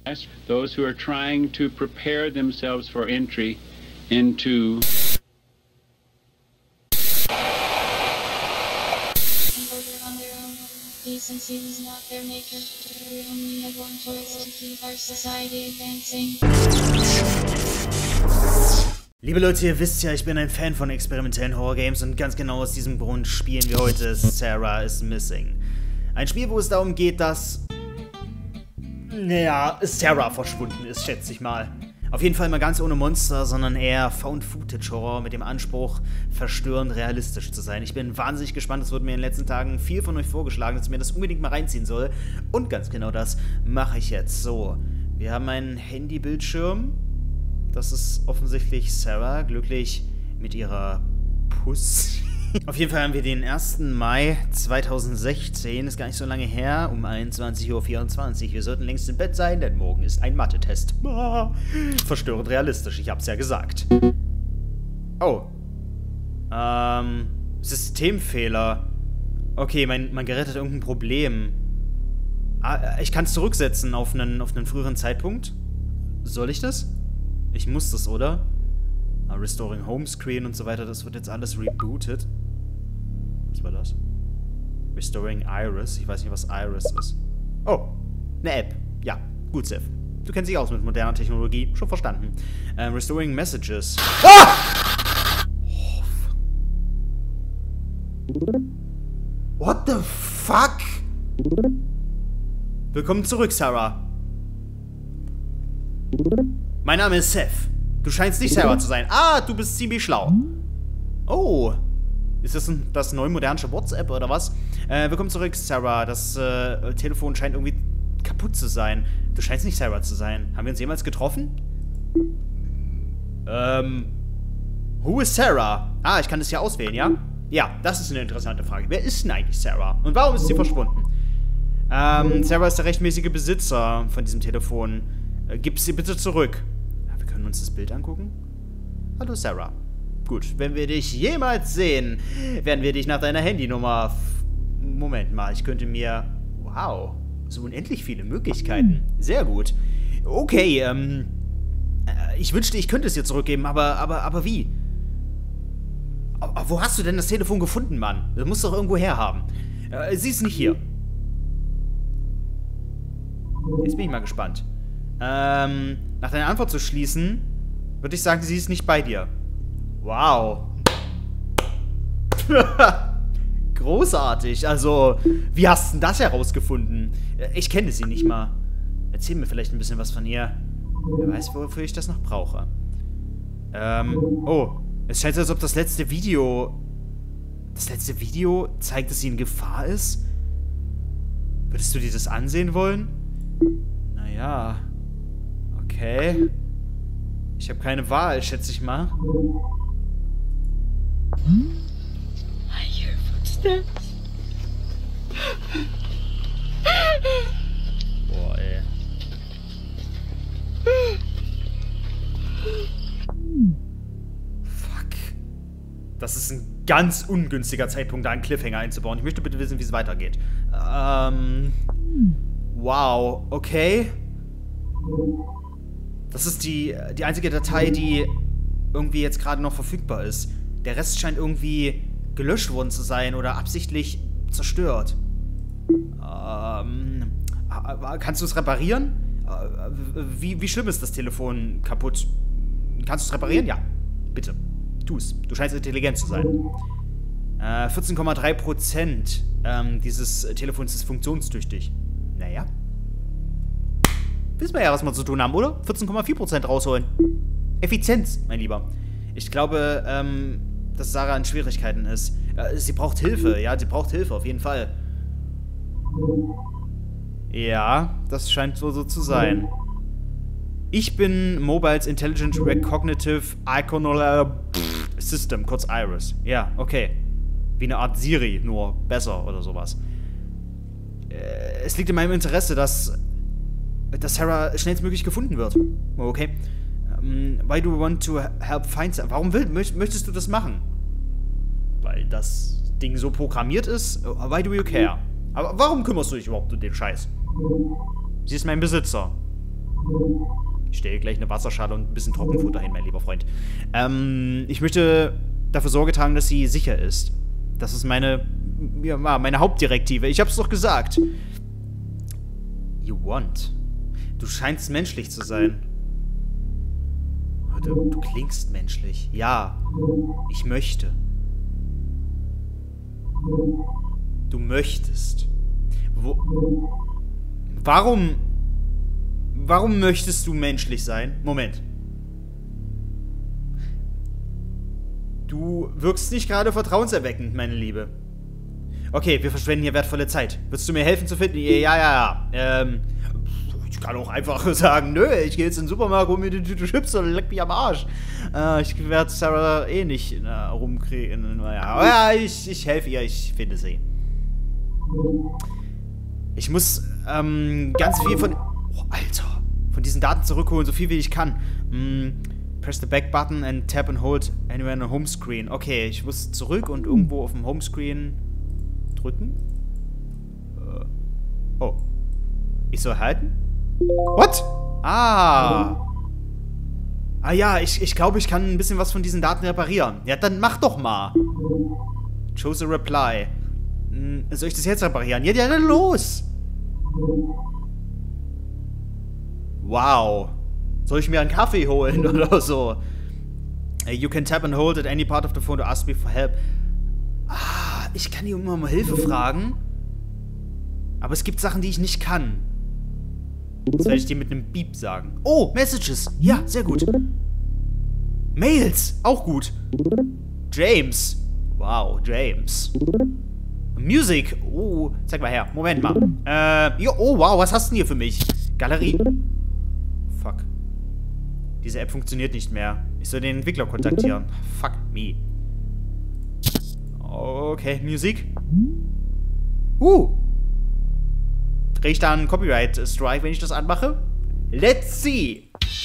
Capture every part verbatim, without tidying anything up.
those who are trying to prepare themselves for entry into decency is not their nature. We only have one choice to keep our society advancing. Liebe Leute, ihr wisst ja, ich bin ein Fan von experimentellen Horror-Games und ganz genau aus diesem Grund spielen wir heute Sarah is Missing. Ein Spiel, wo es darum geht, dass... Naja, Sarah verschwunden ist, schätze ich mal. Auf jeden Fall mal ganz ohne Monster, sondern eher Found-Footage-Horror mit dem Anspruch, verstörend realistisch zu sein. Ich bin wahnsinnig gespannt, es wurde mir in den letzten Tagen viel von euch vorgeschlagen, dass ich mir das unbedingt mal reinziehen soll. Und ganz genau das mache ich jetzt. So, wir haben einen Handybildschirm. Das ist offensichtlich Sarah, glücklich mit ihrer Puss. Auf jeden Fall haben wir den ersten Mai zweitausendsechzehn, ist gar nicht so lange her, um einundzwanzig Uhr vierundzwanzig. Wir sollten längst im Bett sein, denn morgen ist ein Mathe-Test. Ah, verstörend realistisch, ich hab's ja gesagt. Oh. Ähm, Systemfehler. Okay, mein, mein Gerät hat irgendein Problem. Ah, ich kann es zurücksetzen auf einen, auf einen früheren Zeitpunkt. Soll ich das? Ich muss das, oder? Ah, Restoring Homescreen und so weiter, das wird jetzt alles rebootet. Was war das? Restoring Iris. Ich weiß nicht, was Iris ist. Oh, eine App. Ja, gut, Seth. Du kennst dich aus mit moderner Technologie. Schon verstanden. Ähm, Restoring Messages. Ah! Oh, what the fuck? Willkommen zurück, Sarah. Mein Name ist Seth. Du scheinst nicht Sarah zu sein. Ah, du bist ziemlich schlau. Oh. Ist das ein, das neu modernische WhatsApp oder was? Äh, willkommen zurück, Sarah. Das äh, Telefon scheint irgendwie kaputt zu sein. Du scheinst nicht Sarah zu sein. Haben wir uns jemals getroffen? Ähm. Who is Sarah? Ah, ich kann das hier auswählen, ja? Ja, das ist eine interessante Frage. Wer ist denn eigentlich Sarah? Und warum ist sie verschwunden? Ähm, Sarah ist der rechtmäßige Besitzer von diesem Telefon. Äh, gib sie bitte zurück. Wir können uns das Bild angucken. Hallo Sarah. Gut, wenn wir dich jemals sehen, werden wir dich nach deiner Handynummer... Moment mal, ich könnte mir... Wow, so unendlich viele Möglichkeiten. Sehr gut. Okay, ähm... Ich wünschte, ich könnte es dir zurückgeben, aber, aber, aber wie? Aber wo hast du denn das Telefon gefunden, Mann? Das musst du doch irgendwo herhaben. Äh, sie ist nicht hier. Jetzt bin ich mal gespannt. Ähm, nach deiner Antwort zu schließen, würde ich sagen, sie ist nicht bei dir. Wow. Großartig. Also, wie hast du denn das herausgefunden? Ich kenne sie nicht mal. Erzähl mir vielleicht ein bisschen was von ihr. Wer weiß, wofür ich das noch brauche. Ähm, oh. Es scheint so, als ob das letzte Video... Das letzte Video zeigt, dass sie in Gefahr ist? Würdest du dir das ansehen wollen? Naja... Okay. Ich habe keine Wahl, schätze ich mal. I hear footsteps. Boah, ey. Fuck. Das ist ein ganz ungünstiger Zeitpunkt, da einen Cliffhanger einzubauen. Ich möchte bitte wissen, wie es weitergeht. Ähm... Wow, okay. Das ist die, die einzige Datei, die irgendwie jetzt gerade noch verfügbar ist. Der Rest scheint irgendwie gelöscht worden zu sein oder absichtlich zerstört. Ähm, kannst du es reparieren? Wie, wie schlimm ist das Telefon kaputt? Kannst du es reparieren? Ja, bitte. Tu es. Du scheinst intelligent zu sein. Äh, vierzehn Komma drei Prozent ähm, dieses Telefons ist funktionstüchtig. Naja. Wissen wir ja, was wir zu tun haben, oder? vierzehn Komma vier Prozent rausholen. Effizienz, mein Lieber. Ich glaube, ähm, dass Sarah in Schwierigkeiten ist. Äh, sie braucht Hilfe, ja, sie braucht Hilfe, auf jeden Fall. Ja, das scheint so, so zu sein. Ich bin Mobiles Intelligent Recognitive Iconal System, kurz Iris. Ja, okay. Wie eine Art Siri, nur besser oder sowas. Äh, es liegt in meinem Interesse, dass... dass Sarah schnellstmöglich gefunden wird. Okay. Um, why do you want to help find Sarah? Warum will, möchtest du das machen? Weil das Ding so programmiert ist? Why do you care? Aber warum kümmerst du dich überhaupt um den Scheiß? Sie ist mein Besitzer. Ich stelle gleich eine Wasserschale und ein bisschen Trockenfutter hin, mein lieber Freund. Ähm, ich möchte dafür Sorge tragen, dass sie sicher ist. Das ist meine, ja, meine Hauptdirektive. Ich hab's doch gesagt. You want. Du scheinst menschlich zu sein. Du, du klingst menschlich. Ja, ich möchte. Du möchtest. Wo... Warum... Warum möchtest du menschlich sein? Moment. Du wirkst nicht gerade vertrauenserweckend, meine Liebe. Okay, wir verschwenden hier wertvolle Zeit. Würdest du mir helfen zu finden? Ja, ja, ja. Ähm... Ich kann auch einfach sagen, nö, ich gehe jetzt in den Supermarkt, hol mir die Tüte Chips und leck mich am Arsch. Äh, ich werde Sarah eh nicht na, rumkriegen. Naja, aber ja, ich, ich helfe ihr, ich finde sie. Ich muss ähm, ganz viel von... Oh, Alter. Von diesen Daten zurückholen, so viel wie ich kann. Mm, press the back button and tap and hold anywhere on the home screen. Okay, ich muss zurück und irgendwo auf dem Homescreen drücken. Äh, oh. Ich soll halten? What? Ah. Ah ja, ich, ich glaube, ich kann ein bisschen was von diesen Daten reparieren. Ja, dann mach doch mal. Choose a reply. Hm, soll ich das jetzt reparieren? Ja, ja, dann los. Wow. Soll ich mir einen Kaffee holen oder so? You can tap and hold at any part of the phone to ask me for help. Ah, ich kann hier immer um Hilfe fragen. Aber es gibt Sachen, die ich nicht kann. Das werde ich dir mit einem Beep sagen. Oh, Messages. Ja, sehr gut. Mails. Auch gut. James. Wow, James. Music. Oh, zeig mal her. Moment mal. Äh, jo, oh, wow, was hast du denn hier für mich? Galerie. Fuck. Diese App funktioniert nicht mehr. Ich soll den Entwickler kontaktieren. Fuck me. Okay, Musik. Uh. Kriege ich da einen Copyright-Strike, wenn ich das anmache? Let's see!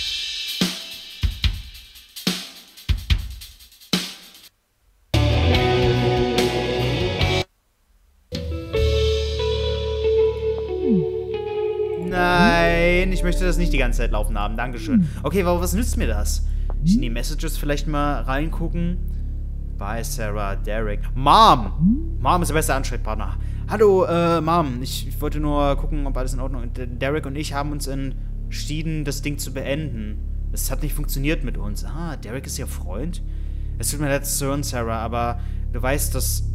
Nein, ich möchte das nicht die ganze Zeit laufen haben. Dankeschön. Okay, aber was nützt mir das? Ich in die Messages vielleicht mal reingucken. Bye, Sarah, Derek. Mom! Mom ist der beste Ansprechpartner. Hallo, äh, Mom. Ich, ich wollte nur gucken, ob alles in Ordnung ist. Derek und ich haben uns entschieden, das Ding zu beenden. Es hat nicht funktioniert mit uns. Ah, Derek ist ihr Freund? Es tut mir leid zu hören, Sarah, aber du weißt, dass...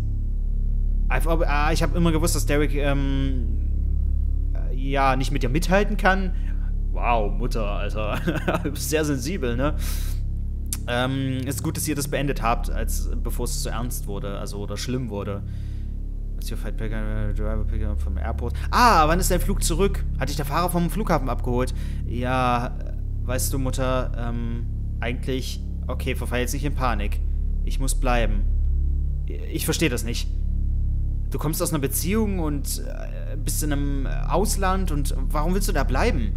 Ah, ich habe immer gewusst, dass Derek, ähm... ja, nicht mit dir mithalten kann. Wow, Mutter, Alter. Du bist sehr sensibel, ne? Ähm, ist gut, dass ihr das beendet habt, als bevor es zu ernst wurde, also oder schlimm wurde. What's your flight picker, driver picker vom Airport? Ah, wann ist dein Flug zurück? Hat dich der Fahrer vom Flughafen abgeholt? Ja, weißt du, Mutter, ähm, eigentlich, okay, verfall jetzt nicht in Panik. Ich muss bleiben. Ich verstehe das nicht. Du kommst aus einer Beziehung und äh, bist in einem Ausland und warum willst du da bleiben?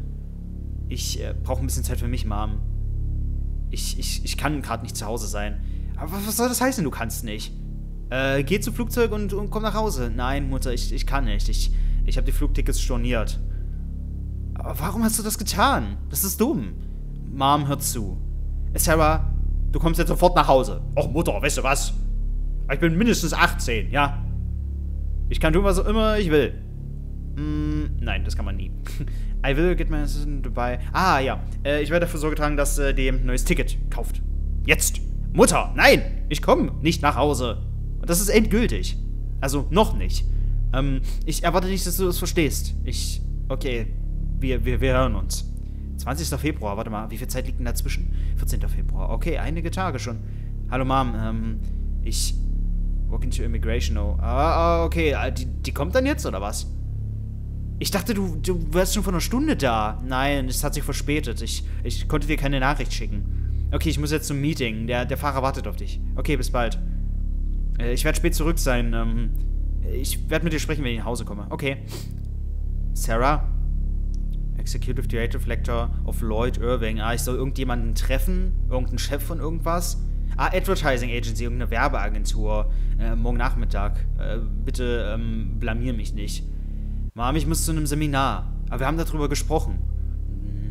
Ich äh, brauche ein bisschen Zeit für mich, Mom. Ich, ich, ich kann gerade nicht zu Hause sein. Aber was soll das heißen, du kannst nicht? Äh, geh zum Flugzeug und, und komm nach Hause. Nein, Mutter, ich, ich kann nicht. Ich, ich habe die Flugtickets storniert. Aber warum hast du das getan? Das ist dumm. Mom, hör zu. Sarah, du kommst jetzt sofort nach Hause. Och, Mutter, weißt du was? Ich bin mindestens achtzehn, ja? Ich kann tun, was auch immer ich will. Mm, nein, das kann man nie. I will get my assistant Dubai. Ah, ja. Äh, ich werde dafür Sorge tragen, dass äh, die ein neues Ticket kauft. Jetzt. Mutter, nein! Ich komme nicht nach Hause. Und das ist endgültig. Also, noch nicht. Ähm, ich erwarte nicht, dass du das verstehst. Ich... Okay. Wir, wir, wir hören uns. zwanzigster Februar, warte mal. Wie viel Zeit liegt denn dazwischen? vierzehnter Februar. Okay, einige Tage schon. Hallo, Mom. Ähm, ich... Walk into Immigration, oh. Ah, okay. Die, die kommt dann jetzt, oder was? Ich dachte, du, du wärst schon vor einer Stunde da. Nein, es hat sich verspätet. Ich, ich konnte dir keine Nachricht schicken. Okay, ich muss jetzt zum Meeting. Der, der Fahrer wartet auf dich. Okay, bis bald. Äh, ich werde spät zurück sein. Ähm, ich werde mit dir sprechen, wenn ich nach Hause komme. Okay. Sarah? Executive Creative Lecturer of Lloyd Irving. Ah, ich soll irgendjemanden treffen? Irgendeinen Chef von irgendwas? Ah, Advertising Agency, irgendeine Werbeagentur. Äh, morgen Nachmittag. Äh, bitte, ähm, blamier mich nicht. Mom, ich muss zu einem Seminar. Aber wir haben darüber gesprochen.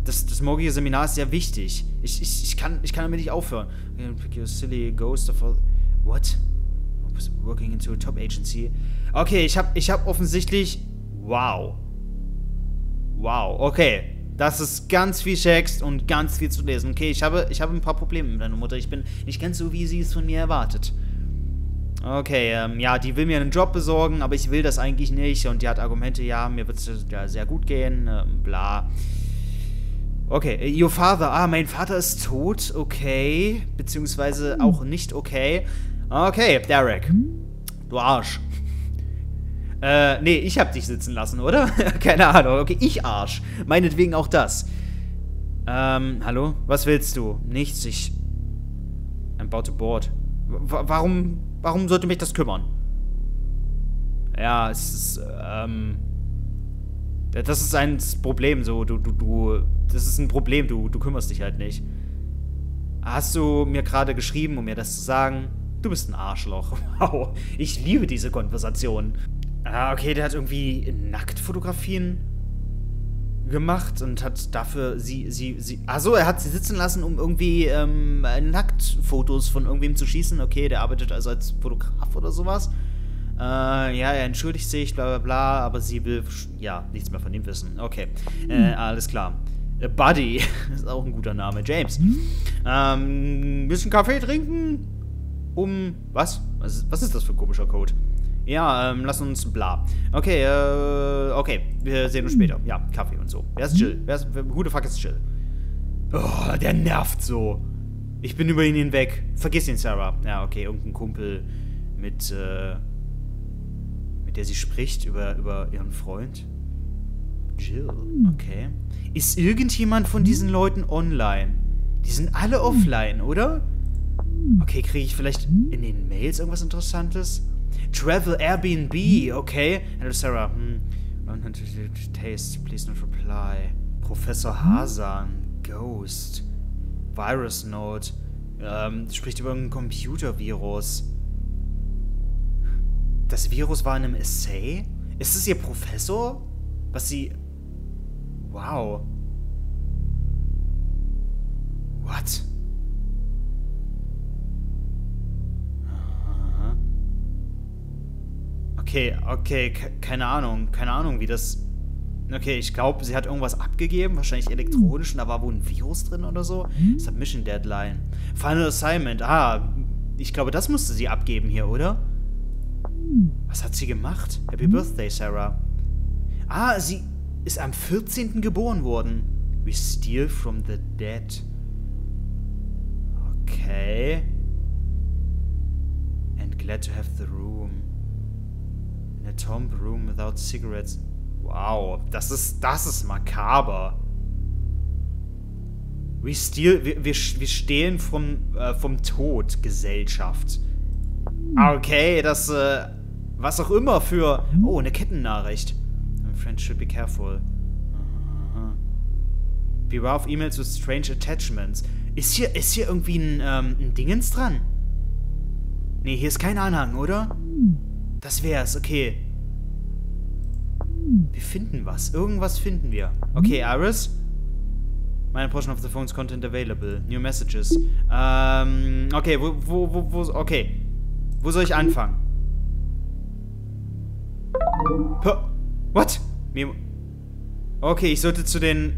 das, das morgige Seminar ist sehr wichtig. Ich, ich, ich, kann, ich kann damit nicht aufhören. Silly ghost of a... What? Working into a top agency. Okay, ich habe ich hab offensichtlich... Wow. Wow, okay. Das ist ganz viel Text und ganz viel zu lesen. Okay, ich habe, ich habe ein paar Probleme mit meiner Mutter. Ich bin nicht ganz so, wie sie es von mir erwartet. Okay, ähm, ja, die will mir einen Job besorgen, aber ich will das eigentlich nicht. Und die hat Argumente, ja, mir wird es ja sehr gut gehen, ähm, bla. Okay, your father. Ah, mein Vater ist tot. Okay. Beziehungsweise auch nicht okay. Okay, Derek. Du Arsch. Äh, nee, ich hab dich sitzen lassen, oder? Keine Ahnung. Okay, ich Arsch. Meinetwegen auch das. Ähm, hallo? Was willst du? Nichts, ich... I'm about to board. W warum... Warum sollte mich das kümmern? Ja, es ist, ähm... Das ist ein Problem, so, du, du, du... Das ist ein Problem, du, du kümmerst dich halt nicht. Hast du mir gerade geschrieben, um mir das zu sagen? Du bist ein Arschloch. Wow, ich liebe diese Konversation. Ah, okay, der hat irgendwie Nacktfotografien gemacht und hat dafür sie, sie, sie... Achso, er hat sie sitzen lassen, um irgendwie ähm, Nacktfotos von irgendwem zu schießen. Okay, der arbeitet also als Fotograf oder sowas. Äh, ja, er entschuldigt sich, bla bla bla, aber sie will, ja, nichts mehr von ihm wissen. Okay, äh, alles klar. Äh, Buddy, ist auch ein guter Name. James. Ähm, ein bisschen Kaffee trinken? Um, was? Was ist, was ist das für ein komischer Code? Ja, ähm, lass uns bla. Okay, äh, okay, wir sehen uns später. Ja, Kaffee und so. Wer ist Jill? Wer ist, who the fuck ist Jill? Oh, der nervt so. Ich bin über ihn hinweg. Vergiss ihn, Sarah. Ja, okay, irgendein Kumpel mit, äh, mit der sie spricht über, über ihren Freund. Jill, okay. Ist irgendjemand von diesen Leuten online? Die sind alle offline, oder? Okay, kriege ich vielleicht in den Mails irgendwas Interessantes? Travel Airbnb, okay. Hello Sarah. Hm. Taste, please not reply. Professor Hasan, Ghost. Virus Note. Ähm, spricht über einen Computervirus. Das Virus war in einem Essay? Ist es ihr Professor? Was sie... Wow. What? Okay, okay, keine Ahnung, keine Ahnung, wie das... Okay, ich glaube, sie hat irgendwas abgegeben, wahrscheinlich elektronisch, und da war wohl ein Virus drin oder so. Submission Deadline. Final Assignment, ah, ich glaube, das musste sie abgeben hier, oder? Was hat sie gemacht? Happy Birthday, Sarah. Ah, sie ist am vierzehnten geboren worden. We steal from the dead. Okay. And glad to have the room. In a tomb room without cigarettes. Wow, das ist, das ist makaber. We steal, wir, wir, wir stehlen vom, äh, vom Tod, Gesellschaft. Okay, das, äh, was auch immer für... Oh, eine Kettennachricht. Friends should be careful. Uh-huh. Beware of emails with strange attachments. Ist hier, ist hier irgendwie ein, ähm, ein Dingens dran? Nee, hier ist kein Anhang, oder? Das wär's, okay. Wir finden was. Irgendwas finden wir. Okay, Iris. Minor portion of the phone's content available. New messages. Ähm, okay, wo, wo, wo, wo, okay. Wo soll ich anfangen? Puh. What? Memo. Okay, ich sollte zu den...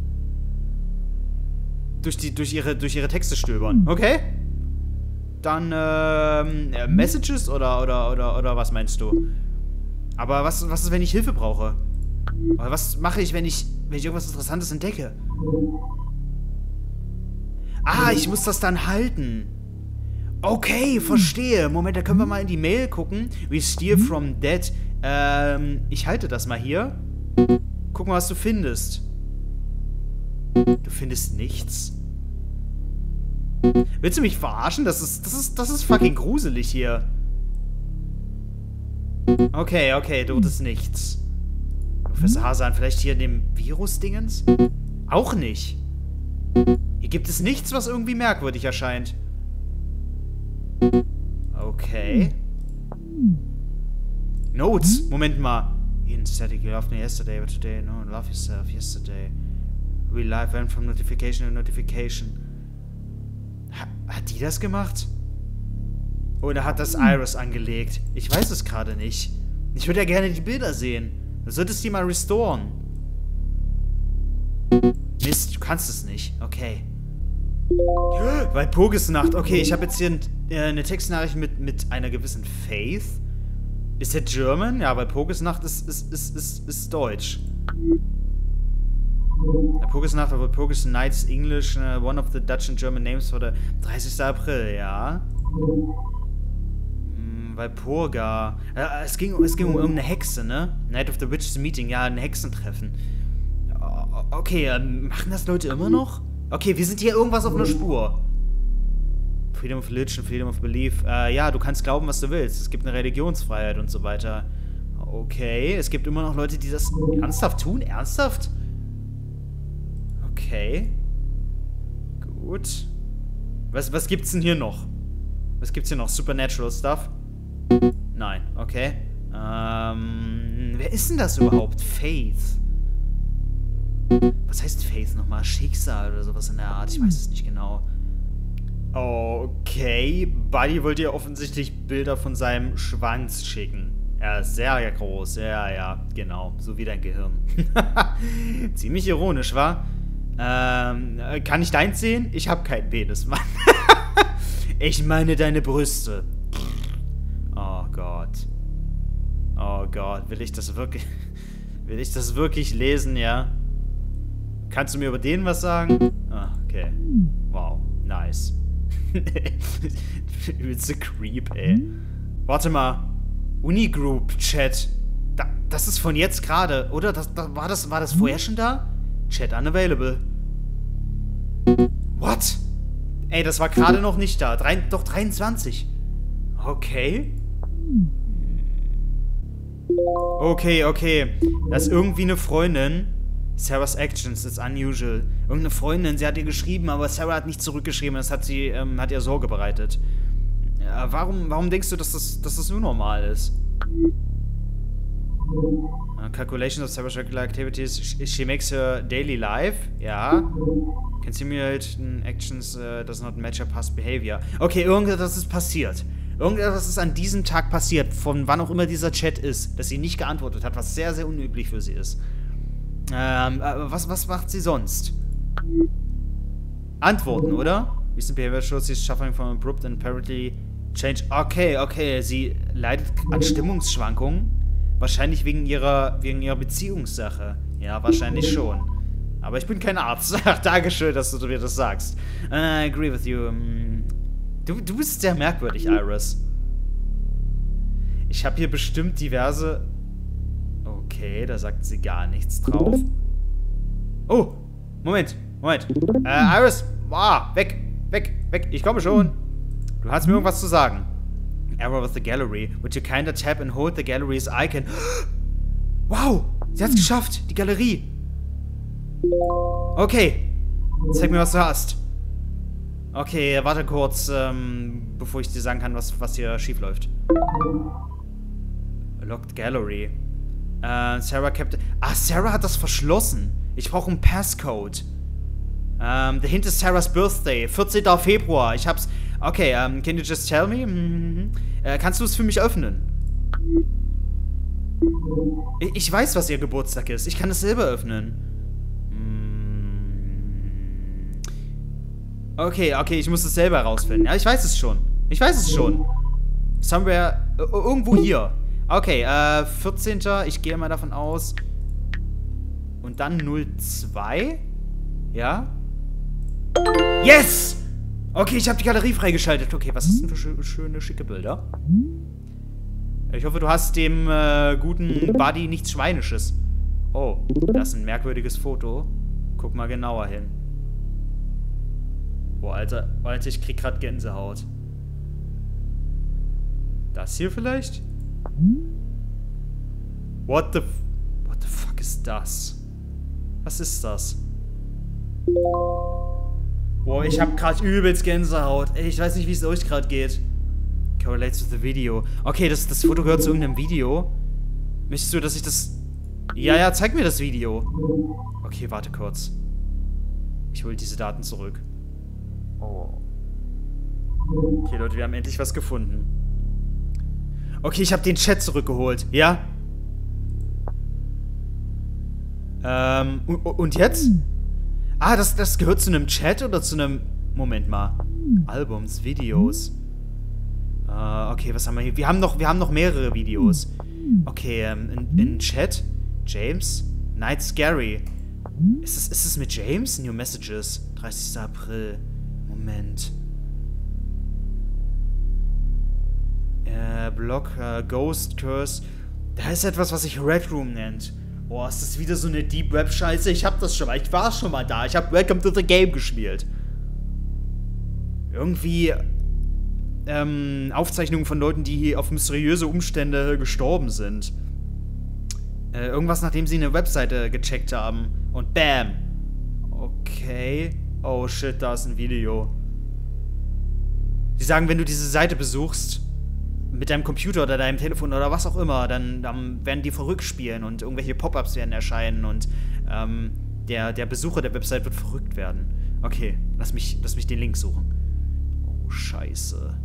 Durch die, durch ihre, durch ihre Texte stöbern. Okay. Dann, ähm, äh, Messages oder, oder, oder, oder was meinst du? Aber was, was ist, wenn ich Hilfe brauche? Oder was mache ich, wenn ich, wenn ich irgendwas Interessantes entdecke? Ah, ich muss das dann halten. Okay, verstehe. Moment, da können wir mal in die Mail gucken. We steal from dead. Ähm, ich halte das mal hier. Guck mal, was du findest. Du findest nichts? Willst du mich verarschen? Das ist, das ist, das ist fucking gruselig hier. Okay, okay, dort ist nichts. Professor Hasan, vielleicht hier in dem Virus-Dingens? Auch nicht. Hier gibt es nichts, was irgendwie merkwürdig erscheint. Okay. Notes. Moment mal. Ian said you loved me yesterday, but today, no, love yourself yesterday. We live went from notification to notification. Ha hat die das gemacht? Oder hat das Iris angelegt? Ich weiß es gerade nicht. Ich würde ja gerne die Bilder sehen. Du solltest die mal restoren. Mist, du kannst es nicht. Okay. Bei Pogesnacht. Okay, ich habe jetzt hier ein, äh, eine Textnachricht mit, mit einer gewissen Faith. Ist der German? Ja, bei Pogesnacht ist, ist, ist, ist, ist Deutsch. Bei Pogesnacht, aber Poges Night is English. Uh, one of the Dutch and German names for the dreißigsten April, ja. Hm, bei Purga. Äh, es, ging, es ging um irgendeine Hexe, ne? Night of the Witches Meeting, ja, ein Hexentreffen. Okay, äh, machen das Leute immer noch? Okay, wir sind hier irgendwas auf einer Spur. Freedom of Religion, Freedom of Belief. Äh, ja, du kannst glauben, was du willst. Es gibt eine Religionsfreiheit und so weiter. Okay, es gibt immer noch Leute, die das ernsthaft tun? Ernsthaft? Okay. Gut. Was, was gibt's denn hier noch? Was gibt's hier noch? Supernatural Stuff? Nein, okay. Ähm, wer ist denn das überhaupt? Faith. Was heißt Faith nochmal? Schicksal oder sowas in der Art? Ich weiß es nicht genau. Okay. Buddy wollte ja offensichtlich Bilder von seinem Schwanz schicken. Er ist sehr, sehr groß. Ja, ja, genau. So wie dein Gehirn. Ziemlich ironisch, wa? Ähm, kann ich deins sehen? Ich habe keinen Penis, Mann. Ich meine deine Brüste. Oh Gott. Oh Gott. Will ich das wirklich... Will ich das wirklich lesen, ja? Kannst du mir über den was sagen? Ah, okay. Wow. Nice. Übelste Creep, ey. Warte mal. Unigroup-Chat. Da, das ist von jetzt gerade, oder? Das, das, war, das, war das vorher schon da? Chat unavailable. What? Ey, das war gerade noch nicht da. Drei, doch dreiundzwanzig. Okay. Okay, okay. Das ist irgendwie eine Freundin. Sarah's Actions, it's unusual. Irgendeine Freundin, sie hat ihr geschrieben, aber Sarah hat nicht zurückgeschrieben. Das hat sie, ähm, hat ihr Sorge bereitet. Ja, warum, warum denkst du, dass das, dass das unnormal ist? Uh, calculations of Sarah's regular activities. She, she makes her daily life. Ja. Can simulate actions uh, does not match her past behavior. Okay, irgendetwas ist passiert. Irgendetwas ist an diesem Tag passiert, von wann auch immer dieser Chat ist, dass sie nicht geantwortet hat, was sehr, sehr unüblich für sie ist. Ähm, äh, was, was macht sie sonst? Antworten, oder? Recent behavior shows she's suffering from abrupt and apparently change. Okay, okay, sie leidet an Stimmungsschwankungen. Wahrscheinlich wegen ihrer, wegen ihrer Beziehungssache. Ja, wahrscheinlich schon. Aber ich bin kein Arzt. Dankeschön, dass du mir das sagst. I agree with you. Du, du bist sehr merkwürdig, Iris. Ich habe hier bestimmt diverse... Okay, da sagt sie gar nichts drauf. Oh, Moment, Moment. Äh, Iris, ah, weg, weg, weg, ich komme schon. Du hast mir irgendwas zu sagen. Error with the gallery. Would you kinda tap and hold the gallery's icon? Wow, sie hat's geschafft, die Galerie. Okay, zeig mir, was du hast. Okay, warte kurz, ähm, bevor ich dir sagen kann, was, was hier schief läuft. Locked Gallery. Uh, Sarah kept... Ah, Sarah hat das verschlossen. Ich brauche einen Passcode. Um, the hint is Sarah's birthday. vierzehnten Februar. Ich hab's... Okay, um, can you just tell me? Mm-hmm. uh, kannst du es für mich öffnen? Ich, ich weiß, was ihr Geburtstag ist. Ich kann es selber öffnen. Mm. Okay, okay, ich muss es selber herausfinden. Ja, ich weiß es schon. Ich weiß es schon. Somewhere... Uh, irgendwo hier. Okay, äh, vierzehnten Ich gehe mal davon aus. Und dann null zwei? Ja? Yes! Okay, ich habe die Galerie freigeschaltet. Okay, was ist denn für schö schöne, schicke Bilder? Ich hoffe, du hast dem äh, guten Buddy nichts Schweinisches. Oh, das ist ein merkwürdiges Foto. Guck mal genauer hin. Boah, Alter, Alter, ich krieg grad Gänsehaut. Das hier vielleicht? What the... What the fuck ist das? Was ist das? Boah, ich hab grad übelst Gänsehaut. Ey, ich weiß nicht, wie es euch gerade geht. Correlates with the video. Okay, das, das Foto gehört zu irgendeinem Video. Möchtest du, dass ich das... Ja, ja, zeig mir das Video. Okay, warte kurz. Ich hole diese Daten zurück. Oh. Okay, Leute, wir haben endlich was gefunden. Okay, ich habe den Chat zurückgeholt. Ja? Ähm, und, und jetzt? Ah, das, das gehört zu einem Chat oder zu einem... Moment mal. Albums, Videos. Äh, okay, was haben wir hier? Wir haben noch, wir haben noch mehrere Videos. Okay, ähm, in, in Chat. James. Night Scary. Ist es, ist es mit James? New Messages. dreißigster April. Moment. Äh, Blog, äh, Ghost Curse. Da ist etwas, was sich Red Room nennt. Boah, ist das wieder so eine Deep Web Scheiße? Ich hab das schon mal. Ich war schon mal da. Ich hab Welcome to the Game gespielt. Irgendwie ähm, Aufzeichnungen von Leuten, die hier auf mysteriöse Umstände gestorben sind. Äh, irgendwas, nachdem sie eine Webseite gecheckt haben. Und bam! Okay. Oh shit, da ist ein Video. Sie sagen, wenn du diese Seite besuchst, mit deinem Computer oder deinem Telefon oder was auch immer, dann, dann werden die verrückt spielen und irgendwelche Pop-Ups werden erscheinen und ähm, der, der Besucher der Website wird verrückt werden. Okay, lass mich, lass mich den Link suchen. Oh, scheiße.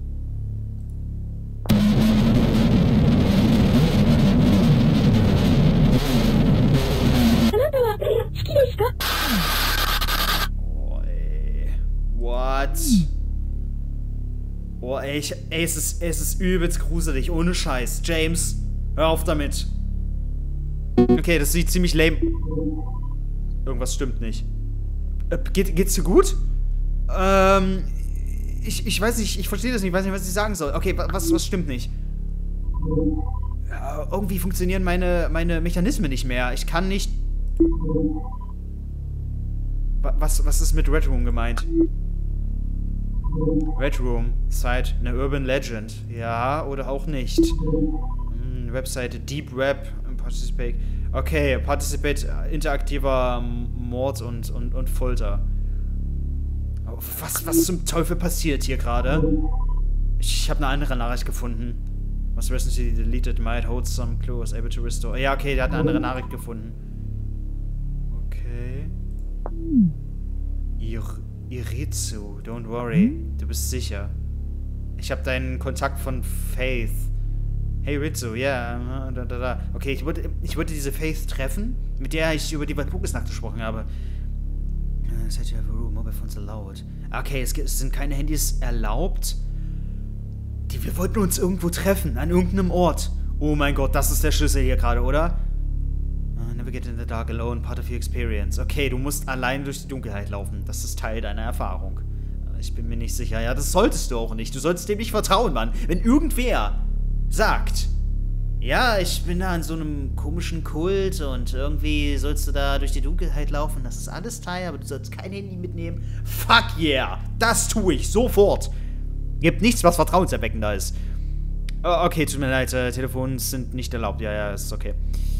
Oh, ey. What? Oh, ey, ich, ey es, ist, es ist übelst gruselig, ohne Scheiß. James, hör auf damit. Okay, das sieht ziemlich lame. Irgendwas stimmt nicht. Äh, geht, geht's dir gut? Ähm, ich, ich weiß nicht, ich verstehe das nicht, ich weiß nicht, was ich sagen soll. Okay, was, was stimmt nicht? Ja, irgendwie funktionieren meine, meine Mechanismen nicht mehr. Ich kann nicht... Was, was ist mit Red Room gemeint? Red Room, Site, eine Urban Legend. Ja, oder auch nicht. Hm, Webseite, Deep Web, Participate. Okay, Participate, interaktiver Mord und, und, und Folter. Oh, was, was zum Teufel passiert hier gerade? Ich, ich habe eine andere Nachricht gefunden. Was recently deleted might hold some clue, was able to restore. Ja, okay, der hat eine andere Nachricht gefunden. Okay. Ir Irizu, don't worry. Du bist sicher. Ich habe deinen Kontakt von Faith. Hey Ritsu, ja, yeah, da, da, da. Okay, ich wollte, ich wollte diese Faith treffen, mit der ich über die Walpurgisnacht gesprochen habe. Said you have a room, mobile phones allowed. Okay, es, es sind keine Handys erlaubt. Die, wir wollten uns irgendwo treffen, an irgendeinem Ort. Oh mein Gott, das ist der Schlüssel hier gerade, oder? Uh, never get in the dark alone, part of your experience. Okay, du musst allein durch die Dunkelheit laufen. Das ist Teil deiner Erfahrung. Ich bin mir nicht sicher. Ja, das solltest du auch nicht. Du solltest dem nicht vertrauen, Mann. Wenn irgendwer sagt, ja, ich bin da in so einem komischen Kult und irgendwie sollst du da durch die Dunkelheit laufen. Das ist alles Teil, aber du sollst kein Handy mitnehmen. Fuck yeah! Das tue ich sofort. Gibt nichts, was vertrauenserweckender ist. Oh, okay, tut mir leid, äh, Telefons sind nicht erlaubt. Ja, ja, ist okay.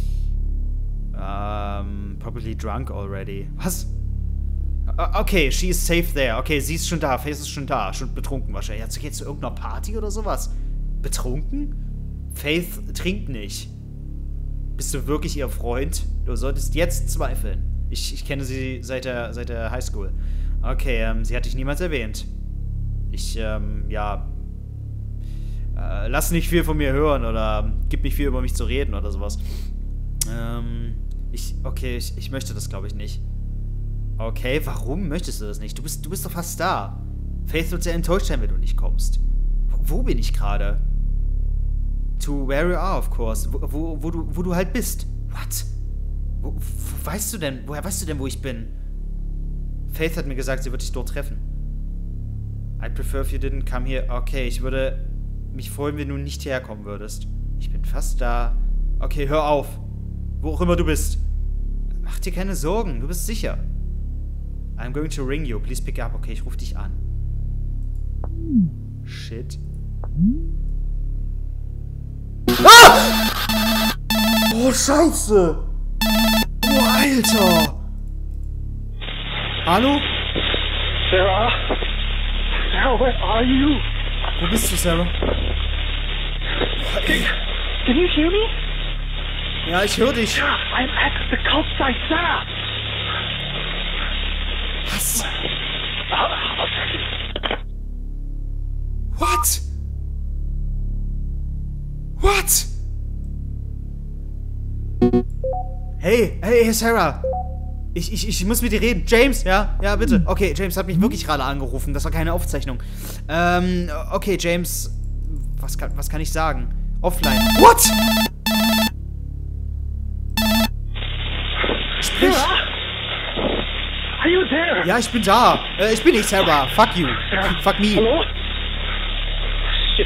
Um, probably drunk already. Was? Okay, she is safe there. Okay, sie ist schon da, Faith ist schon da. Schon betrunken wahrscheinlich. Jetzt geht zu irgendeiner Party oder sowas. Betrunken? Faith trinkt nicht. Bist du wirklich ihr Freund? Du solltest jetzt zweifeln. Ich, ich kenne sie seit der, seit der Highschool. Okay, ähm, sie hat dich niemals erwähnt. Ich, ähm, ja... Äh, lass nicht viel von mir hören oder gib nicht viel über mich zu reden oder sowas. Ähm, ich... Okay, ich, ich möchte das, glaube ich, nicht. Okay, warum möchtest du das nicht? Du bist, du bist doch fast da. Faith wird sehr enttäuscht sein, wenn du nicht kommst. Wo, wo bin ich gerade? To where you are, of course. Wo, wo, wo, du, wo du halt bist. What? Wo, wo weißt du denn? Woher weißt du denn, wo ich bin? Faith hat mir gesagt, sie wird dich dort treffen. I'd prefer if you didn't come here. Okay, ich würde mich freuen, wenn du nicht herkommen würdest. Ich bin fast da. Okay, hör auf. Wo auch immer du bist. Mach dir keine Sorgen, du bist sicher. I'm going to ring you. Please pick up. Okay, ich rufe dich an. Shit. Ah! Oh, Scheiße! Oh, Alter! Hallo? Sarah? Sarah, where are you? Wo bist du, Sarah? Can, can you hear me? Ja, ich höre dich. Sarah, I'm at the cult site, Sarah! Hey, hey, hey, Sarah. Ich, ich, ich muss mit dir reden. James, ja? Ja, bitte. Okay, James hat mich wirklich gerade angerufen. Das war keine Aufzeichnung. Ähm, okay, James. Was kann, was kann ich sagen? Offline. What? Sprich. Sarah? Are you there? Ja, ich bin da. Äh, ich bin nicht Sarah. Fuck you. Fuck me. Hello? Shit.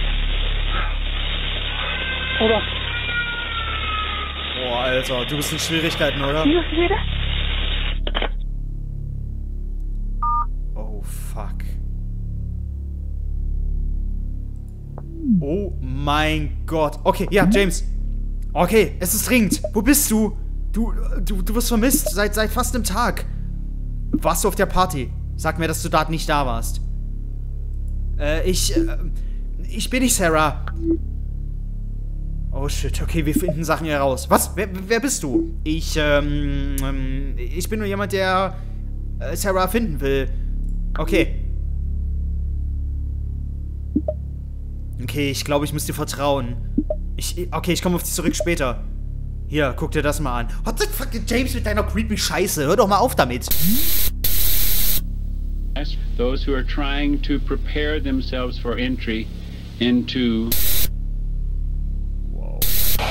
Hold on. Boah, Alter, du bist in Schwierigkeiten, oder? You hear that? Oh, fuck. Oh mein Gott. Okay, ja, James. Okay, es ist dringend. Wo bist du? Du, du, du wirst vermisst seit, seit fast einem Tag. Warst du auf der Party? Sag mir, dass du da nicht da warst. Äh, ich, äh, ich bin nicht Sarah. Oh shit, okay, wir finden Sachen heraus. Was? Wer, wer bist du? Ich, ähm, ähm, ich bin nur jemand, der äh, Sarah finden will. Okay. Okay, ich glaube, ich muss dir vertrauen. Ich, okay, ich komme auf dich zurück später. Hier, guck dir das mal an. What the fuck, James, mit deiner creepy Scheiße. Hör doch mal auf damit. Those who are trying to prepare themselves for entry into... Wow.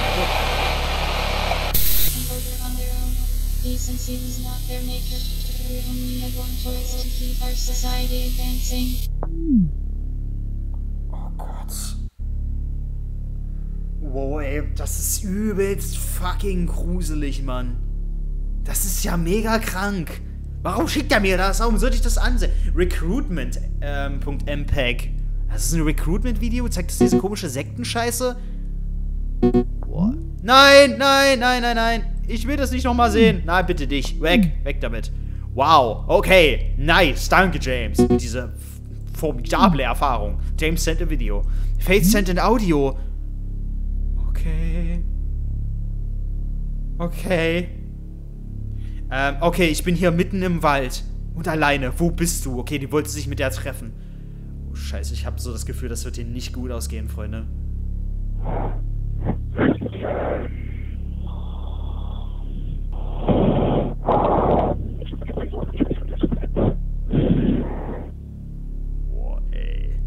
On their own. Decency is not their nature. We only have one choice to keep our society advancing. Oh Gott. Wow, ey, das ist übelst fucking gruselig, Mann. Das ist ja mega krank. Warum schickt er mir das? Warum sollte ich das ansehen? Recruitment, ähm, .mpeg. Das ist ein Recruitment-Video? Zeigt das diese komische Sektenscheiße? Boah. Nein, nein, nein, nein, nein. Ich will das nicht nochmal sehen. Nein, bitte dich. Weg, weg damit. Wow, okay. Nice, danke, James. Für diese formidable Erfahrung. James sent a video. Faith sent an audio. Okay. Okay. Ähm, okay, ich bin hier mitten im Wald. Und alleine. Wo bist du? Okay, die wollte sich mit der treffen. Oh, scheiße, ich habe so das Gefühl, das wird hier nicht gut ausgehen, Freunde. Boah, ey.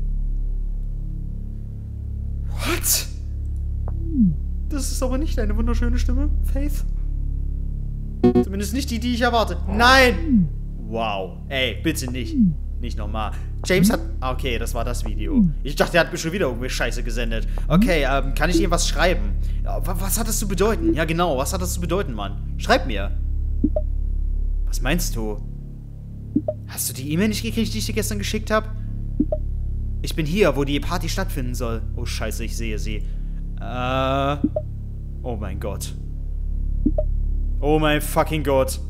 What? Das ist aber nicht eine wunderschöne Stimme, Faith. Zumindest nicht die, die ich erwarte. Nein! Wow. Ey, bitte nicht. Nicht nochmal. James hat... Okay, das war das Video. Ich dachte, er hat mir schon wieder irgendwie Scheiße gesendet. Okay, ähm, kann ich ihm was schreiben? Ja, was hat das zu bedeuten? Ja, genau. Was hat das zu bedeuten, Mann? Schreib mir. Was meinst du? Hast du die E-Mail nicht gekriegt, die ich dir gestern geschickt habe? Ich bin hier, wo die Party stattfinden soll. Oh, scheiße, ich sehe sie. Äh... Oh mein Gott. Oh mein fucking Gott.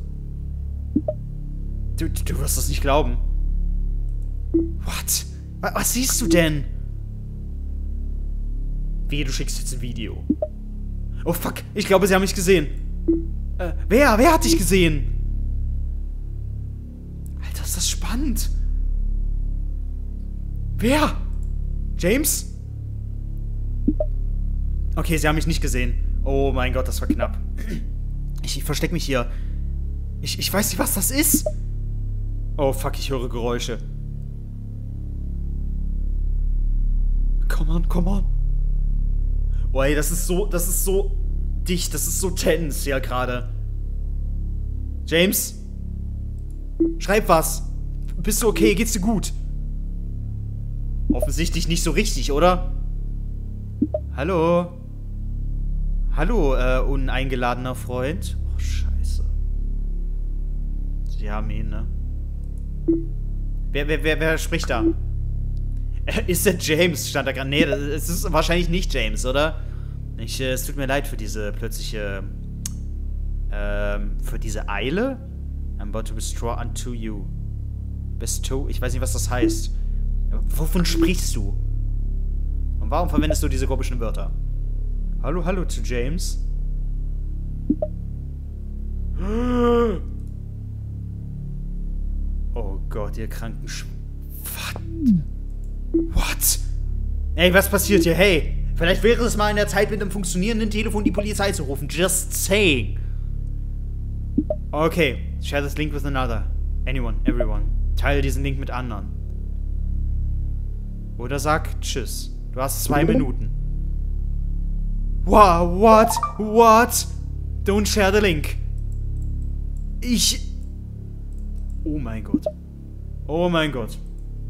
Du, du wirst das nicht glauben. What? Was, was siehst du denn? Wie, du schickst jetzt ein Video. Oh fuck, ich glaube, sie haben mich gesehen. Äh, wer? Wer hat dich gesehen? Alter, ist das spannend. Wer? James? Okay, sie haben mich nicht gesehen. Oh mein Gott, das war knapp. Ich, ich versteck mich hier. Ich, ich weiß nicht, was das ist. Oh fuck, ich höre Geräusche. Come on, come on. Oh ey, das ist so, das ist so dicht, das ist so tense hier gerade. James? Schreib was. Bist du okay? Geht's dir gut? Offensichtlich nicht so richtig, oder? Hallo? Hallo, äh, uneingeladener Freund. Oh, scheiße. Sie haben ihn, ne? Wer, wer, wer, wer spricht da? Ist der James? Stand da gerade. Nee, es ist wahrscheinlich nicht James, oder? Ich, äh, es tut mir leid für diese plötzliche, ähm, für diese Eile. I'm about to bestow unto you. Bestow? Ich weiß nicht, was das heißt. Wovon sprichst du? Und warum verwendest du diese komischen Wörter? Hallo, hallo zu James. Oh Gott, ihr kranken Sch... What? Ey, was passiert hier? Hey, vielleicht wäre es mal in der Zeit mit einem funktionierenden Telefon die Polizei zu rufen. Just saying. Okay, share this link with another. Anyone, everyone. Teile diesen Link mit anderen. Oder sag Tschüss. Du hast zwei Minuten. Wow, what? What? Don't share the link. Ich... Oh mein Gott. Oh mein Gott.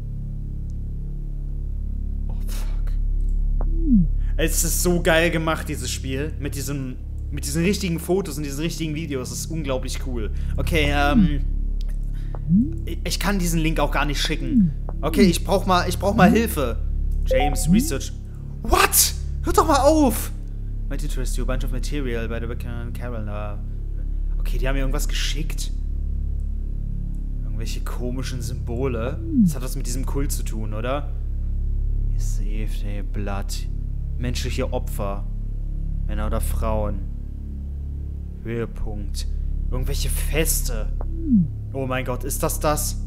Oh, fuck. Es ist so geil gemacht, dieses Spiel. Mit diesem... Mit diesen richtigen Fotos und diesen richtigen Videos. Das ist unglaublich cool. Okay, ähm... Ich kann diesen Link auch gar nicht schicken. Okay, ich brauch mal, ich brauch mal Hilfe. James, Research... What? Hör doch mal auf! Might interest you a bunch of material by the Wiccan and Carol. Okay, die haben mir irgendwas geschickt. Irgendwelche komischen Symbole. Das hat was mit diesem Kult zu tun, oder? You saved a blood. Menschliche Opfer. Männer oder Frauen. Höhepunkt. Irgendwelche Feste. Oh mein Gott, ist das das?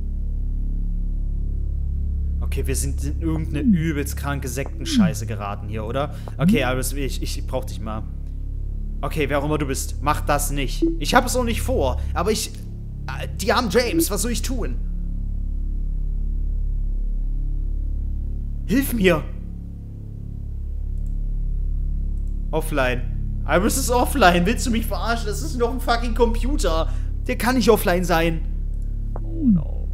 Okay, wir sind in irgendeine übelst kranke Sektenscheiße geraten hier, oder? Okay, Iris, ich, ich brauch dich mal. Okay, wer auch immer du bist, mach das nicht. Ich habe es auch nicht vor, aber ich... Die haben James, was soll ich tun? Hilf mir! Offline. Iris ist offline. Willst du mich verarschen? Das ist noch ein fucking Computer. Der kann nicht offline sein. Oh no.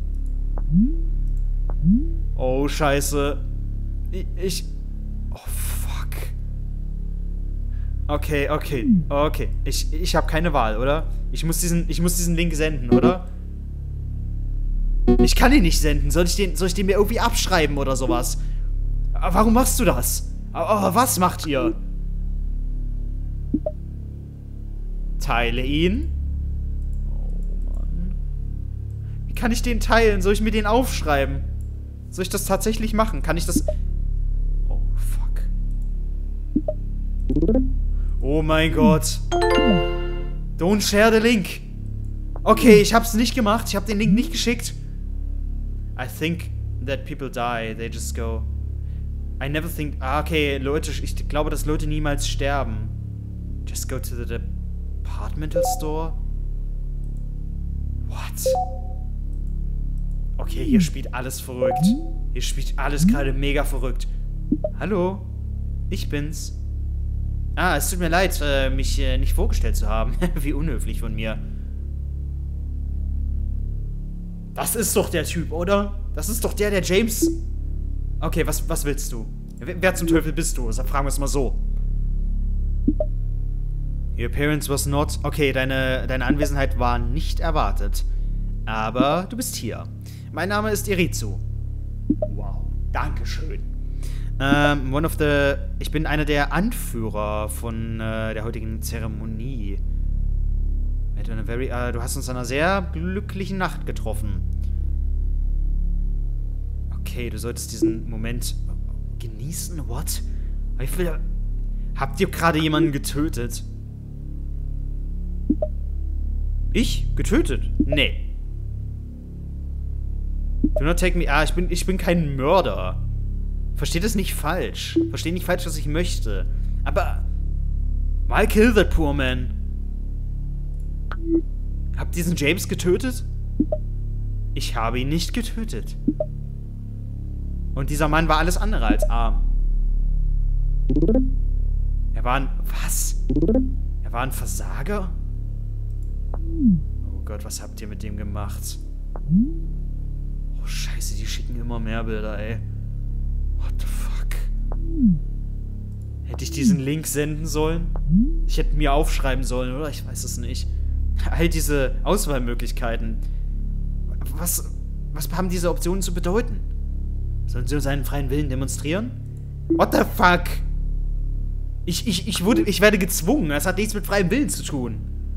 Oh, scheiße. Ich... ich oh, fuck. Okay, okay, okay. Ich, ich habe keine Wahl, oder? Ich muss diesen, ich muss diesen Link senden, oder? Ich kann ihn nicht senden. Soll ich den, soll ich den mir irgendwie abschreiben oder sowas? Aber warum machst du das? Aber was macht ihr? Teile ihn. Oh, Mann. Wie kann ich den teilen? Soll ich mir den aufschreiben? Soll ich das tatsächlich machen? Kann ich das... Oh, fuck. Oh mein Gott. Don't share the link. Okay, ich hab's nicht gemacht. Ich hab den Link nicht geschickt. I think that people die. They just go... I never think... Ah, okay, Leute, ich glaube, dass Leute niemals sterben. Just go to the departmental store? What? Okay, hier spielt alles verrückt. Hier spielt alles gerade mega verrückt. Hallo? Ich bin's. Ah, es tut mir leid, äh, mich äh, nicht vorgestellt zu haben. Wie unhöflich von mir. Das ist doch der Typ, oder? Das ist doch der, der James... Okay, was, was willst du? Wer, wer zum Teufel bist du? Also, fragen wir es mal so. Your appearance was not... Okay, deine, deine Anwesenheit war nicht erwartet. Aber du bist hier. Mein Name ist Irizu. Wow, dankeschön. Ähm, one of the... Ich bin einer der Anführer von äh, der heutigen Zeremonie. Very, äh, du hast uns an einer sehr glücklichen Nacht getroffen. Okay, du solltest diesen Moment genießen. What? Ich will, habt ihr gerade jemanden getötet? Ich? Getötet? Nee. Do not take me... Ah, ich bin, ich bin kein Mörder. Versteht es nicht falsch. Versteht nicht falsch, was ich möchte. Aber... Why kill that poor man? Habt ihr diesen James getötet? Ich habe ihn nicht getötet. Und dieser Mann war alles andere als arm. Er war ein... Was? Er war ein Versager? Oh Gott, was habt ihr mit dem gemacht? Oh, scheiße, die schicken immer mehr Bilder, ey. What the fuck? Hätte ich diesen Link senden sollen? Ich hätte mir aufschreiben sollen, oder? Ich weiß es nicht. All diese Auswahlmöglichkeiten. Was, was haben diese Optionen zu bedeuten? Sollen sie seinen freien Willen demonstrieren? What the fuck? Ich, ich, ich wurde, ich werde gezwungen. Das hat nichts mit freiem Willen zu tun.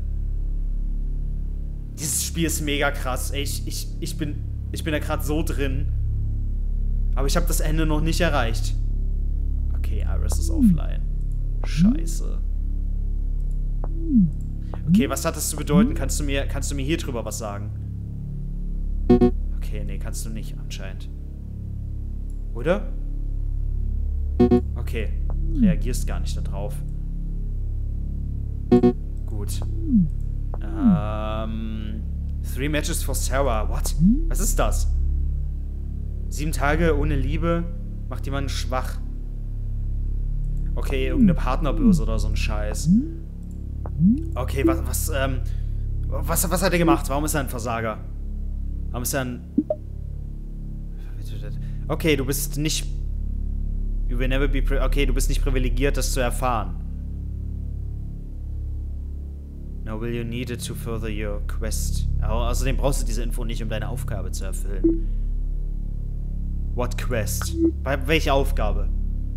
Dieses Spiel ist mega krass. Ey, ich, ich, ich bin, ich bin da gerade so drin. Aber ich habe das Ende noch nicht erreicht. Okay, Iris ist offline. Scheiße. Okay, was hat das zu bedeuten? Kannst du mir, kannst du mir hier drüber was sagen? Okay, nee, kannst du nicht, anscheinend. Oder? Okay, reagierst gar nicht darauf. Gut. Ähm... Three matches for Sarah. What? Was ist das? Sieben Tage ohne Liebe macht jemanden schwach. Okay, irgendeine Partnerbörse oder so ein Scheiß. Okay, was, was, ähm, was, was hat er gemacht? Warum ist er ein Versager? Warum ist er ein... Okay, du bist nicht... You will never be... Okay, du bist nicht privilegiert, das zu erfahren. Now will you need it to further your quest. Aber außerdem brauchst du diese Info nicht, um deine Aufgabe zu erfüllen. What quest? Bei welche Aufgabe?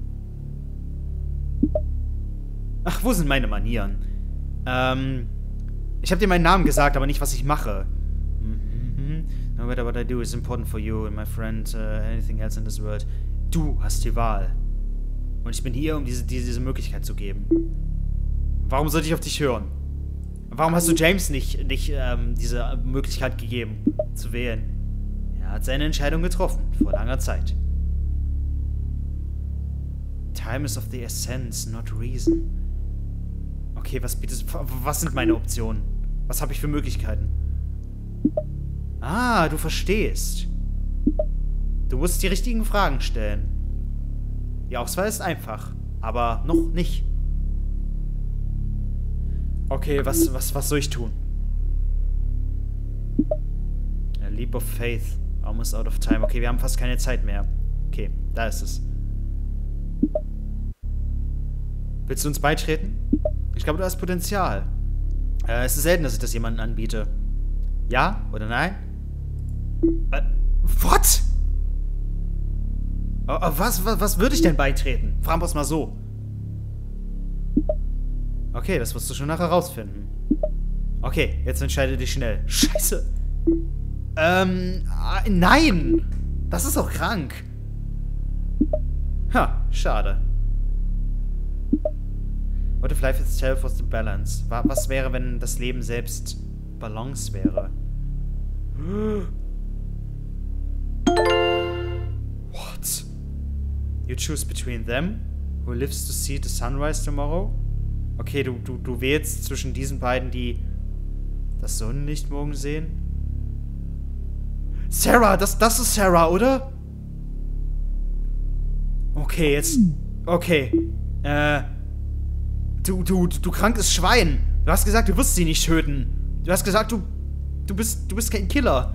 Ach, wo sind meine Manieren? Ähm, ich habe dir meinen Namen gesagt, aber nicht, was ich mache. No matter what I do is important for you and my friend, uh, anything else in this world. Du hast die Wahl. Und ich bin hier, um diese, diese, diese Möglichkeit zu geben. Warum sollte ich auf dich hören? Warum hast du James nicht, nicht ähm, diese Möglichkeit gegeben, zu wählen? Er hat seine Entscheidung getroffen, vor langer Zeit. Time is of the essence, not reason. Okay, was bietet... Was sind meine Optionen? Was habe ich für Möglichkeiten? Ah, du verstehst. Du musst die richtigen Fragen stellen. Die Auswahl ist einfach, aber noch nicht. Okay, was, was, was soll ich tun? A leap of faith. Almost out of time. Okay, wir haben fast keine Zeit mehr. Okay, da ist es. Willst du uns beitreten? Ich glaube, du hast Potenzial. Äh, es ist selten, dass ich das jemandem anbiete. Ja oder nein? Äh, what? Oh, oh, was, was, was würde ich denn beitreten? Fragen wir es mal so. Okay, das wirst du schon nachher rausfinden. Okay, jetzt entscheide dich schnell. Scheiße. Ähm, äh, nein! Das ist auch krank. Ha, schade. What if life itself was the balance? Was wäre, wenn das Leben selbst Balance wäre? What? You choose between them, who lives to see the sunrise tomorrow? Okay, du, du, du wählst zwischen diesen beiden, die das Sonnenlicht morgen sehen? Sarah, das, das ist Sarah, oder? Okay, jetzt... Okay. Äh... Du, du, du krankes Schwein. Du hast gesagt, du wirst sie nicht töten. Du hast gesagt, du... Du bist... Du bist kein Killer.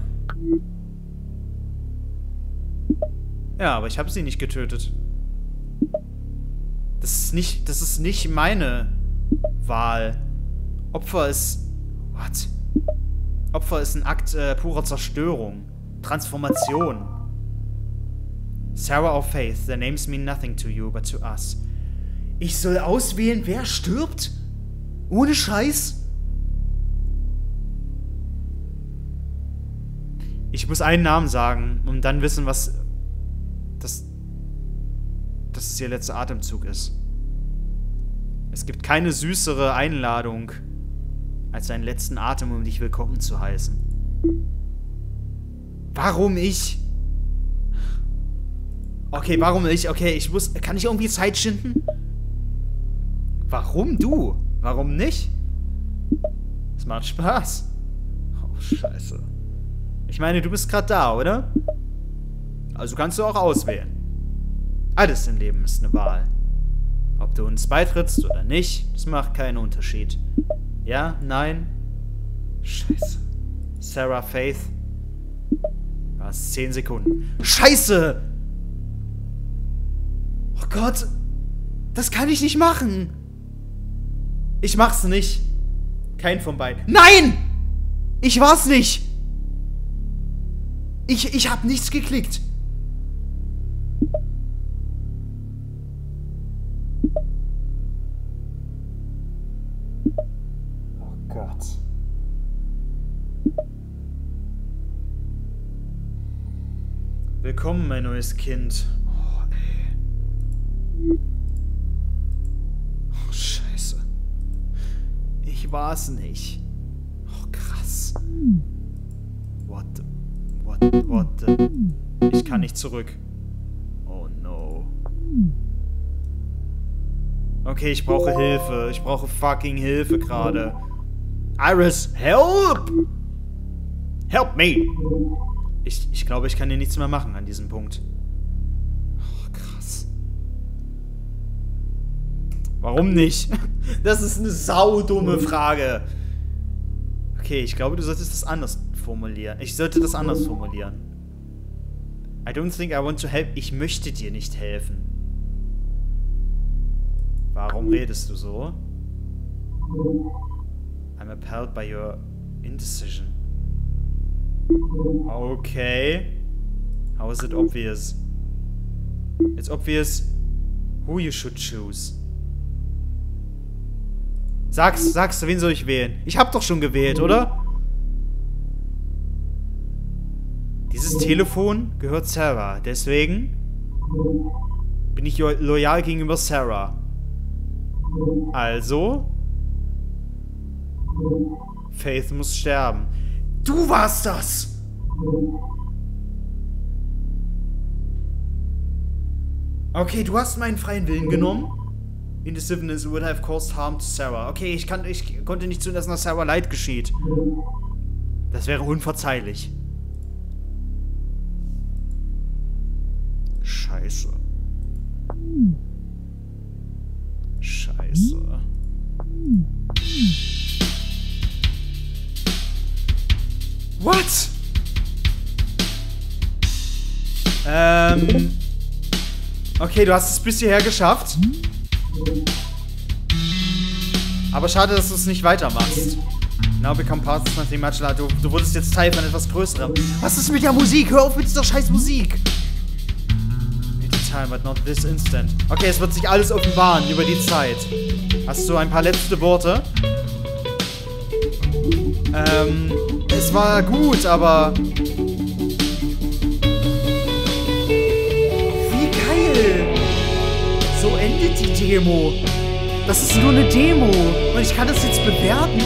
Ja, aber ich habe sie nicht getötet. Das ist nicht... Das ist nicht meine Wahl. Opfer ist... What? Opfer ist ein Akt äh, purer Zerstörung. Transformation. Sarah of Faith, their names mean nothing to you, but to us. Ich soll auswählen, wer stirbt? Ohne Scheiß? Ich muss einen Namen sagen und dann wissen, was... Das... Dass es ihr letzter Atemzug ist. Es gibt keine süßere Einladung, als deinen letzten Atem, um dich willkommen zu heißen. Warum ich? Okay, warum ich? Okay, ich muss... Kann ich irgendwie Zeit schinden? Warum du? Warum nicht? Es macht Spaß. Oh, scheiße. Ich meine, du bist gerade da, oder? Also kannst du auch auswählen. Alles im Leben ist eine Wahl. Ob du uns beitrittst oder nicht, das macht keinen Unterschied. Ja? Nein? Scheiße. Sarah Faith. Was? Zehn Sekunden. Scheiße! Oh Gott! Das kann ich nicht machen! Ich mach's nicht. Kein von beiden. Nein! Ich war's nicht! Ich, ich hab nichts geklickt. Oh Gott. Willkommen, mein neues Kind. Oh, ey. Oh, scheiße. Ich war's nicht. Oh, krass. What the... What, what the... Ich kann nicht zurück. Oh, no. Okay, ich brauche Hilfe. Ich brauche fucking Hilfe gerade. Iris, help! Help me! Ich, ich glaube, ich kann hier nichts mehr machen an diesem Punkt. Oh, krass. Warum nicht? Das ist eine saudumme Frage. Okay, ich glaube, du solltest das anders formulieren. Ich sollte das anders formulieren. I don't think I want to help. Ich möchte dir nicht helfen. Warum redest du so? I'm appalled by your indecision. Okay. How is it obvious? It's obvious who you should choose. Sag's, sag's, wen soll ich wählen? Ich hab doch schon gewählt, oder? Dieses Telefon gehört Sarah. Deswegen bin ich loyal gegenüber Sarah. Also Faith muss sterben. Du warst das! Okay, du hast meinen freien Willen genommen. Indecisiveness would have caused harm to Sarah. Okay, ich, kann, ich konnte nicht zulassen, dass Sarah Leid geschieht. Das wäre unverzeihlich. Scheiße. Scheiße. What? Ähm. Okay, du hast es bis hierher geschafft. Aber schade, dass du es nicht weitermachst. Now become part of something much larger. Du, du wurdest jetzt Teil von etwas Größerem. Was ist mit der Musik? Hör auf mit dieser scheiß Musik! Need time, but not this instant. Okay, es wird sich alles offenbaren über die Zeit. Hast du ein paar letzte Worte? Ähm, es war gut, aber... Wie geil! So endet die Demo. Das ist nur eine Demo. Und ich kann das jetzt bewerten?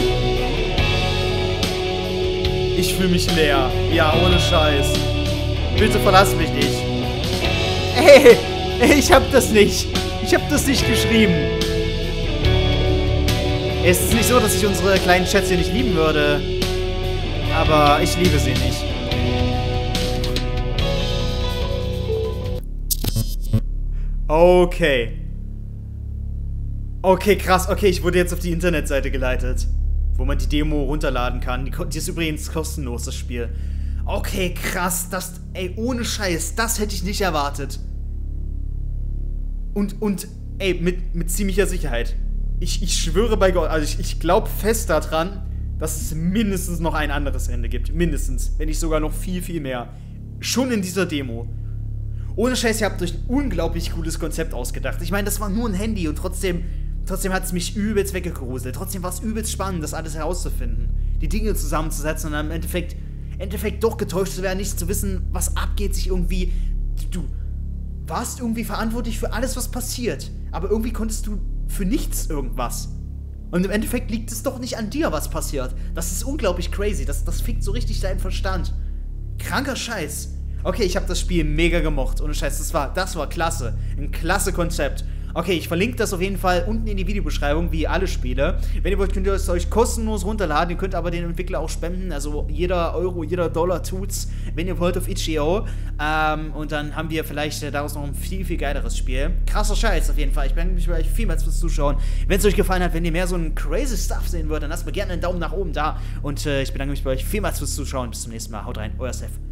Ich fühle mich leer. Ja, ohne Scheiß. Bitte verlass mich nicht. Ey, ich hab das nicht. Ich hab das nicht geschrieben. Es ist nicht so, dass ich unsere kleinen Schätze nicht lieben würde. Aber ich liebe sie nicht. Okay. Okay, krass. Okay, ich wurde jetzt auf die Internetseite geleitet, wo man die Demo runterladen kann. Die, die ist übrigens kostenlos, das Spiel. Okay, krass. Das, ey, ohne Scheiß, das hätte ich nicht erwartet. Und, und, ey, mit, mit ziemlicher Sicherheit. Ich, ich schwöre bei Gott, also ich, ich glaube fest daran, dass es mindestens noch ein anderes Ende gibt. Mindestens. Wenn nicht sogar noch viel, viel mehr. Schon in dieser Demo. Ohne Scheiß, ihr habt euch ein unglaublich cooles Konzept ausgedacht. Ich meine, das war nur ein Handy und trotzdem... Trotzdem hat es mich übelst weggegruselt. Trotzdem war es übelst spannend, das alles herauszufinden. Die Dinge zusammenzusetzen und dann im Endeffekt, Endeffekt doch getäuscht zu werden, nicht zu wissen, was abgeht, sich irgendwie... Du warst irgendwie verantwortlich für alles, was passiert. Aber irgendwie konntest du für nichts irgendwas. Und im Endeffekt liegt es doch nicht an dir, was passiert. Das ist unglaublich crazy. Das, das fickt so richtig deinen Verstand. Kranker Scheiß. Okay, ich habe das Spiel mega gemocht. Ohne Scheiß, das war, das war klasse. Ein klasse Konzept. Okay, ich verlinke das auf jeden Fall unten in die Videobeschreibung, wie alle Spiele. Wenn ihr wollt, könnt ihr es euch kostenlos runterladen. Ihr könnt aber den Entwickler auch spenden. Also jeder Euro, jeder Dollar tut's, wenn ihr wollt, auf itch punkt io. Ähm, und dann haben wir vielleicht äh, daraus noch ein viel, viel geileres Spiel. Krasser Scheiß auf jeden Fall. Ich bedanke mich bei euch vielmals fürs Zuschauen. Wenn es euch gefallen hat, wenn ihr mehr so ein crazy Stuff sehen wollt, dann lasst mir gerne einen Daumen nach oben da. Und äh, ich bedanke mich bei euch vielmals fürs Zuschauen. Bis zum nächsten Mal. Haut rein, euer Seth.